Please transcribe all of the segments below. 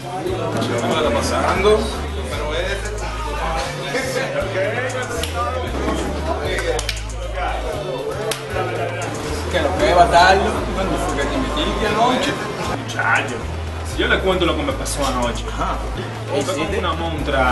¿Cómo la está pasando? ¿Qué lo que va a dar? ¿Cuándo fue que te metiste anoche? Muchacho, si yo le cuento lo que me pasó anoche. Fue como una montra.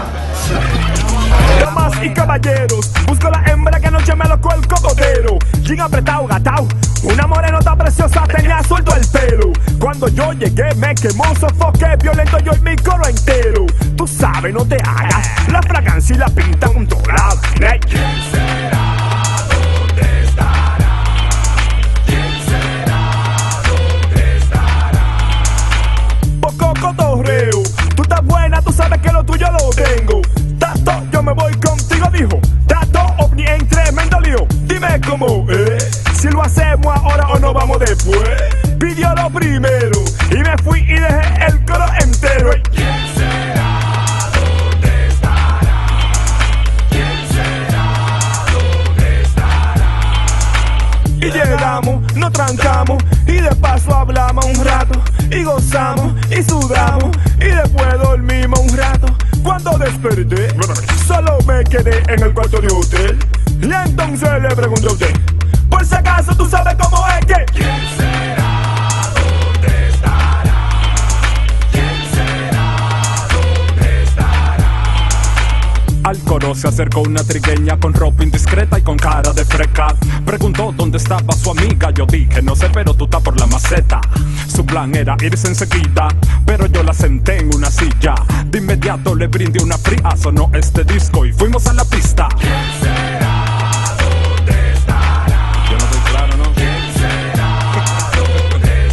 Damas y caballeros, busco la hembra que anoche me locó el cocotero. Jean apretado, gatao, una morenota preciosa tenía suelto el pelo. Cuando yo llegué me quemó, sofoqué, violento yo en mi coro entero. Tú sabes, no te hagas, la fragancia y la pinta con toda la vaina. ¿Quién será? ¿Dónde estará? ¿Quién será? ¿Dónde estará? Poco cotorreo, tú estás buena, tú sabes que lo tuyo lo tengo. Tato, yo me voy contigo, dijo. Tato, ovni en tremendo lío. Dime cómo, si lo hacemos ahora o no vamos después. Pidió lo primero y me fui y dejé el coro entero. ¿Quién será? ¿Dónde estará? ¿Quién será? ¿Dónde estará? Y llegamos, nos trancamos y de paso hablamos un rato y gozamos y sudamos y después dormimos un rato. Cuando desperté, solo me quedé en el cuarto de hotel. Y entonces le pregunté a usted, por si acaso tú sabes cómo es que. ¿Quién será? ¿Dónde estará? ¿Quién será? ¿Dónde estará? Al coro se acercó una trigueña con ropa indiscreta y con cara de freca. Preguntó dónde estaba su amiga, yo dije no sé, pero tú estás por la maceta. Su plan era irse enseguida, pero yo la senté en una silla. De inmediato le brindé una fría, sonó este disco y fuimos a la pista. ¿Quién será? ¿Dónde estará? Yo no estoy claro, ¿no? ¿Quién será? ¿Dónde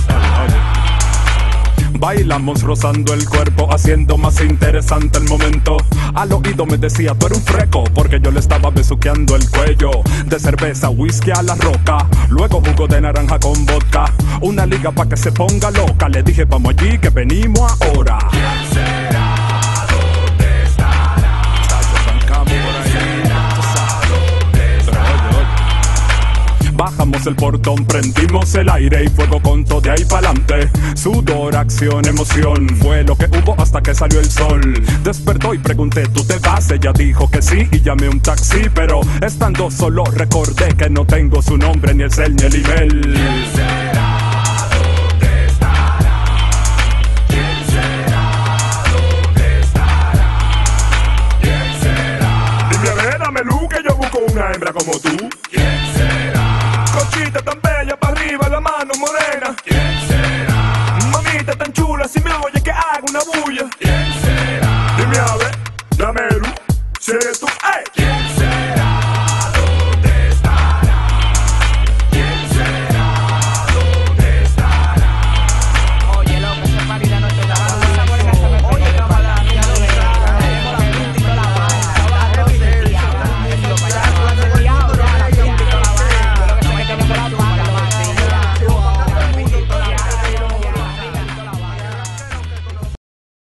estará? Bailamos rozando el cuerpo, haciendo más interesante el momento. Al oído me decía, tú eres un freco, porque yo le estaba besuqueando el cuello. De cerveza, whisky a la roca, luego jugo de naranja con vodka. Una liga pa' que se ponga loca, le dije vamos allí que venimos ahora. ¿Quién será? ¿Dónde estará? Arrancamos por ahí, ¿dónde estará? Bajamos el portón, prendimos el aire y fuego con todo de ahí pa'lante. Sudor, acción, emoción, fue lo que hubo hasta que salió el sol. Despertó y pregunté, ¿tú te vas? Ella dijo que sí y llamé un taxi, pero estando solo recordé que no tengo su nombre, ni el cel, ni el email. ¿Quién será? ¿Dónde estará? ¿Quién será? ¿Dónde estará? ¿Quién será? Dime a ver, dame luz que yo busco una hembra como tú. ¿Quién será? Cochita tan bella, pa' arriba la mano morena. ¿Quién será? Mamita tan chula, si me oye que haga una bulla.